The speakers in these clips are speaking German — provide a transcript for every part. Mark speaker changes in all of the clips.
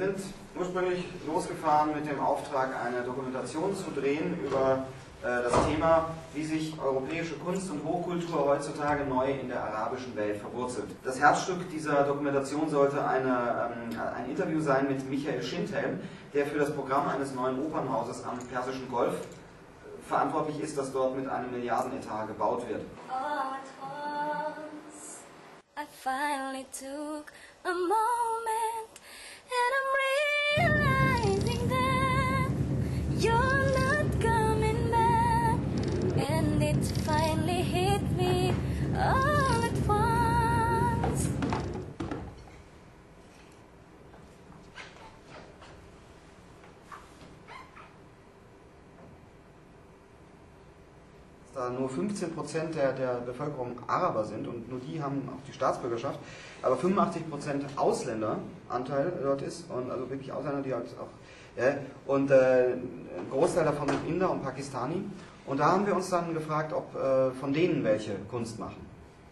Speaker 1: sind ursprünglich losgefahren mit dem Auftrag, eine Dokumentation zu drehen über das Thema, wie sich europäische Kunst und Hochkultur heutzutage neu in der arabischen Welt verwurzelt. Das Herzstück dieser Dokumentation sollte ein Interview sein mit Michael Schindhelm, der für das Programm eines neuen Opernhauses am Persischen Golf verantwortlich ist, das dort mit einem Milliardenetat gebaut wird.
Speaker 2: All at once, I finally took a moment and I'm realizing that you're not coming back, and it finally hit me all at once.
Speaker 1: Da nur 15% der Bevölkerung Araber sind und nur die haben auch die Staatsbürgerschaft, aber 85% Ausländeranteil dort ist, und also wirklich Ausländer, die halt auch, und ein Großteil davon sind Inder und Pakistani, und da haben wir uns dann gefragt, ob von denen welche Kunst machen.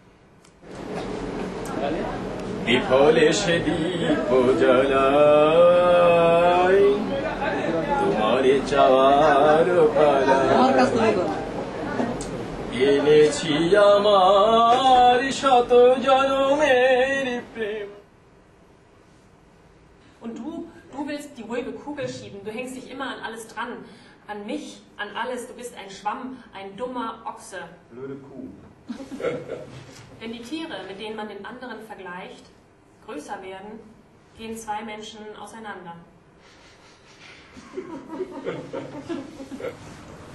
Speaker 3: Und du willst die ruhige Kugel schieben, du hängst dich immer an alles dran, an mich, an alles, du bist ein Schwamm, ein dummer Ochse.
Speaker 1: Blöde Kuh.
Speaker 3: Wenn die Tiere, mit denen man den anderen vergleicht, größer werden, gehen zwei Menschen auseinander.